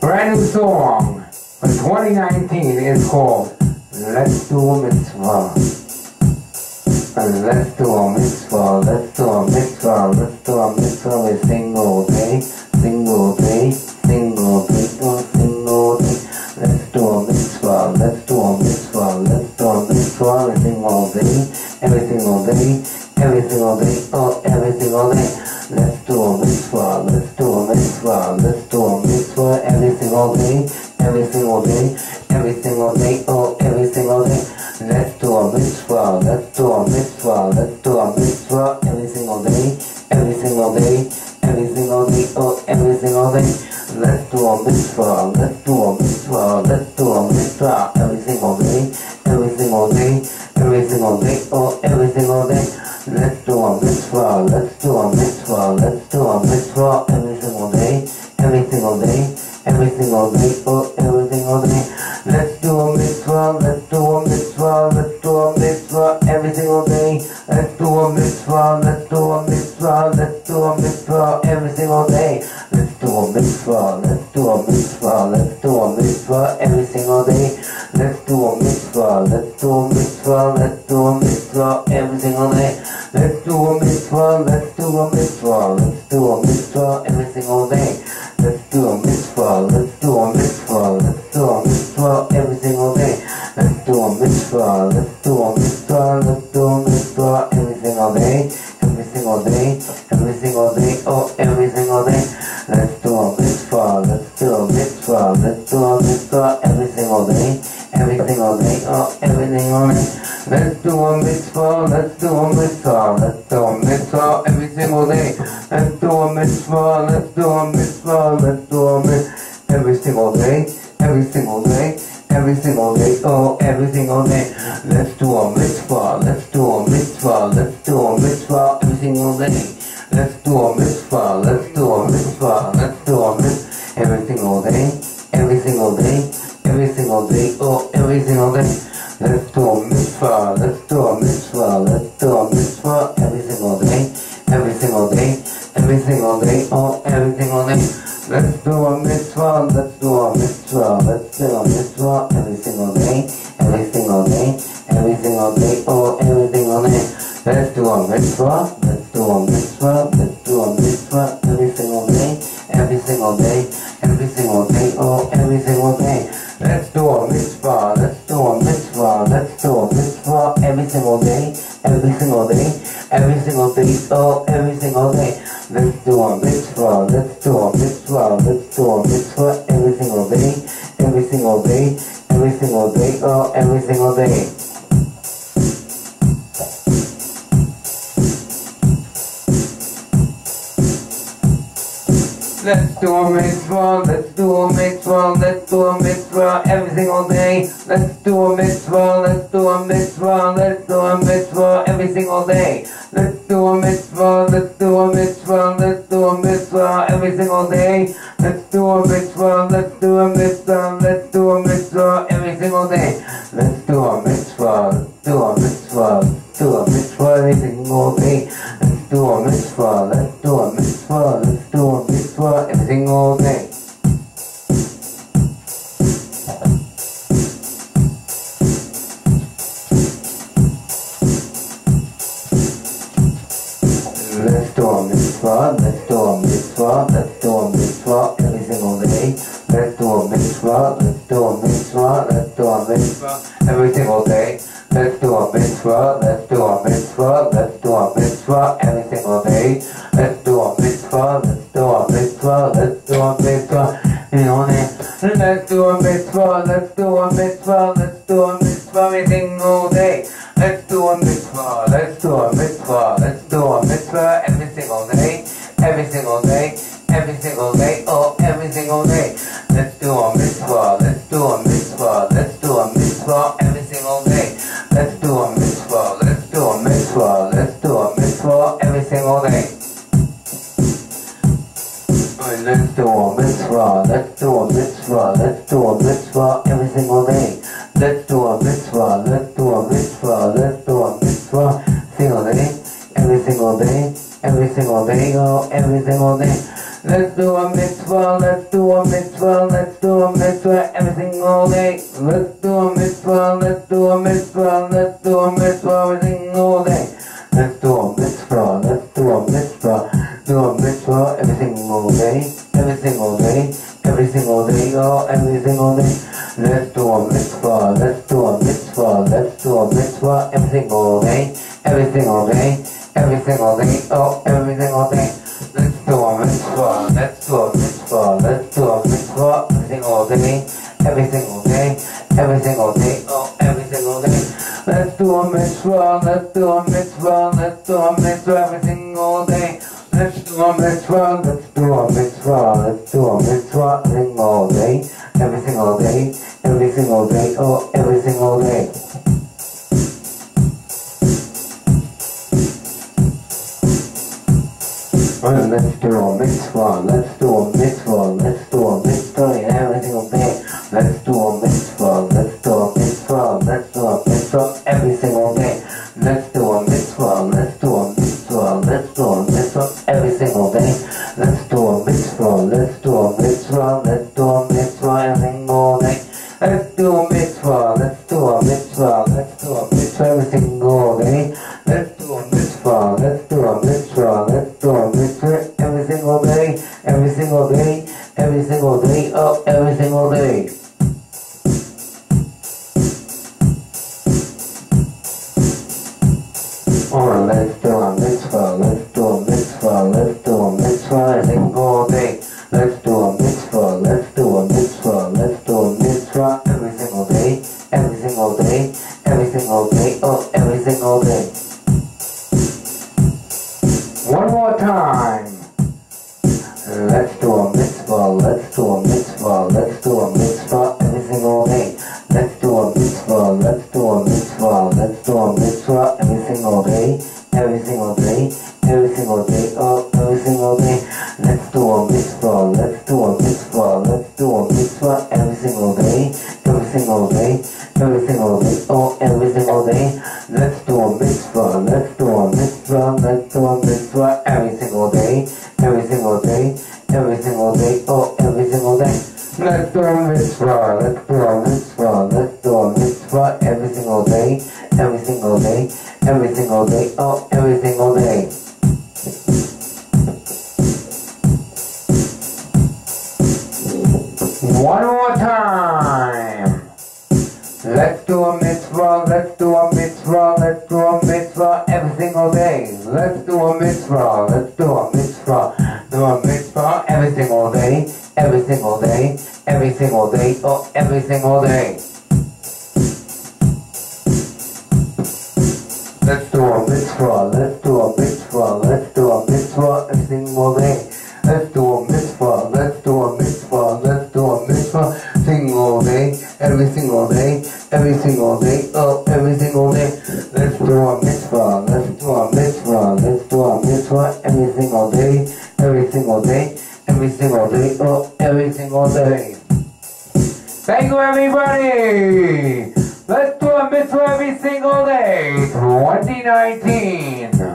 Brand new song for 2019 is called Let's Do a Mitzvah. Let's do a mitzvah, let's do a mitzvah, let's do a mitzvah with single day, single day, single day, single day. Let's do a mitzvah, let's do a mitzvah, let's do a mitzvah every single day, every single day, every single day, oh every single day. Let's do a mitzvah, let's do a mitzvah, let's do a mitzvah every single day, every single day, every single day, oh every single day. Let's do a mitzvah, let's do a mitzvah, let's do a mitzvah every single day, every single day, every single day, oh every single day. Let's do a mitzvah, let's do a mitzvah, let's do a mitzvah every single day, every single day, every single day, oh every single day. Let's do a mitzvah, let's do a mitzvah, let's do a mitzvah every single day, every single day, every single day, oh every single day. Let's do a mitzvah, let's do a mitzvah, let's do a mitzvah every single day. Let's do a mitzvah, let's do a mitzvah, let's do a mitzvah every single day. Let's do a mitzvah, let's do a mitzvah, let's do a mitzvah every single day. Let's do a mitzvah, let's do a mitzvah, let's do a mitzvah every single day. Let's do a mitzvah, let's do a mitzvah, let's do a mitzvah every single day. Let's do a mitzvah, let's do a mitzvah, let's do a mitzvah every single day. Let's do a mitzvah, let's do a mitzvah, let's do a mitzvah every single day, every single day, every single day, oh every single day. Let's do a mitzvah, let's do a mitzvah, let's do a mitzvah every single day, every single day, oh every single day. Let's do a mitzvah, let's do a mitzvah, let's do a mitzvah every single day. Let's do a mitzvah, let's do a mitzvah, let's do a mitzvah every single day, every single day, every single day, oh every single day. Let's do a mitzvah, let's do a mitzvah, let's do a mitzvah every single day. Let's do a mitzvah, let's do a mitzvah, let's do a mitzvah every single day, every single day, every single day, oh every single day. Let's do a mitzvah, let's do a mitzvah, let's do a mitzvah every single day, every single day, every single day, oh every single day. Let's do a mitzvah, let's do a mitzvah, let's do a mitzvah every single day, every single day, every single day, oh every single day. Let's do a mitzvah, let's do a mitzvah, let's do a mitzvah every single day, every single day, every single day, oh every single day. Let's do a mitzvah, let's do a mitzvah, let's do a mitzvah every single day, every single day, every single day, oh every single day. Let's do a mitzvah, let's do a mitzvah, let's do a mitzvah every single day, every single day, every single day, oh every single day. Let's do a mitzvah, let's do a mitzvah, let's do a mitzvah every single day. Let's do a mitzvah, let's do a mitzvah, let's do a mitzvah every single day. Let's do a mitzvah, let's do a mitzvah, let's do a mitzvah every single day. Let's do a mitzvah, let's do a mitzvah, let's do a mitzvah every single day. Let's do a mitzvah, let's do a mitzvah, let's do a mitzvah every single day. Let's do a mitzvah, let's do a mitzvah, let's do a mitzvah every single day. Let's do a mitzvah, let's do a mitzvah, let's do a mitzvah every single day. Let's do a mitzvah, let's do a mitzvah, let's do a mitzvah every single day. Let's do a mitzvah, let's do a mitzvah, let's do a mitzvah every single day. Let's do a mitzvah, let's do a mitzvah, let's do a mitzvah every single day. Let's do a mitzvah, let's do a mitzvah, let's do a mitzvah every single day. Let's do a mitzvah, let's do a mitzvah, let's do a mitzvah every single day, every single day, every single day, oh every single day. Let's do a mitzvah, let's do a mitzvah, let's do a mitzvah every single day. Let's do a mitzvah, let's do a mitzvah, let's do a mitzvah every single day. Let's do a mitzvah, let's do a mitzvah, let's do a mitzvah every single day. Let's do a mitzvah, let's do a mitzvah, let's do a mitzvah single day, every single day, every single day, oh every single day. Let's do a mitzvah, let's do a mitzvah, let's do a mitzvah every single day. Let's do a mitzvah, let's do a mitzvah, let's do a mitzvah every single day. Let's do a mitzvah, let's do a mitzvah, do a mitzvah every single day, every single day, every single day, oh, every single day. Let's do a mitzvah, let's do a mitzvah, let's do a mitzvah every single day, every single day, every single day, oh, every single day. Let's do a mitzvah, let's do a mitzvah, let's do a mitzvah every single day, every single day, every single day, oh, every single day. Let's do a mitzvah, let's do a mitzvah, let's do a mitzvah every single day. Let's do a mitzvah, let's do a mitzvah, let's do a mitzvah every single day, every single day, every single day, oh, every single day. Let's do a mitzvah, let's do a mitzvah, let's do a mitzvah every single day. Let's do a mitzvah, let's do a mitzvah, let's do a mitzvah every single day. Let's do a mitzvah, let's do a mitzvah, let's do a mitzvah every single day. Let's do a mitzvah, let's do a mitzvah, let's do a mitzvah every single day. Let's do a mitzvah, let's do a mitzvah, let's do a mitzvah every single day. Let's do a mitzvah, let's do a mitzvah, let's do a mitzvah every single day, every single day, every single day, oh, every single day. Or let's do a mitzvah, let's do a mitzvah, let's do a mitzvah every single day. Let's do a mitzvah, let's do a mitzvah, let's do a mitzvah every single day, every single day, every single day, oh, every single day. One more time. Let's do a mitzvah, let's do a mitzvah, let's do a mitzvah every single day. Let's do a mitzvah, let's do a mitzvah, let's do a mitzvah every single day, every single day, every single day, oh, every single day. Let's do a mitzvah, let's do a mitzvah, let's do a mitzvah every single day, every single day, every single day, oh, every single day. Let's do a mitzvah, let's do a mitzvah, let's do a mitzvah every single day, every single day, every single day, oh, every single day. Let's do a mitzvah, let's do a mitzvah, let's do a mitzvah every single day, every single day, every single day, oh, every single day. One more time. Let's do a mitzvah, let's do a mitzvah, let's do a mitzvah every single day. Let's do a mitzvah, let's do a mitzvah, do a mitzvah every single day, every single day, every single day, oh, every single day. Let's do a mitzvah, let's do a mitzvah, let's do a mitzvah every single day. Let's do a mitzvah, let's do a mitzvah, let's do a mitzvah single day, every single day, every single day, oh, every single day. Let's do a mitzvah, let's do a mitzvah, let's do a mitzvah every single day, every single day, every single day, oh, every single day. Thank you, everybody. Let's do a mitzvah every single day, 2019.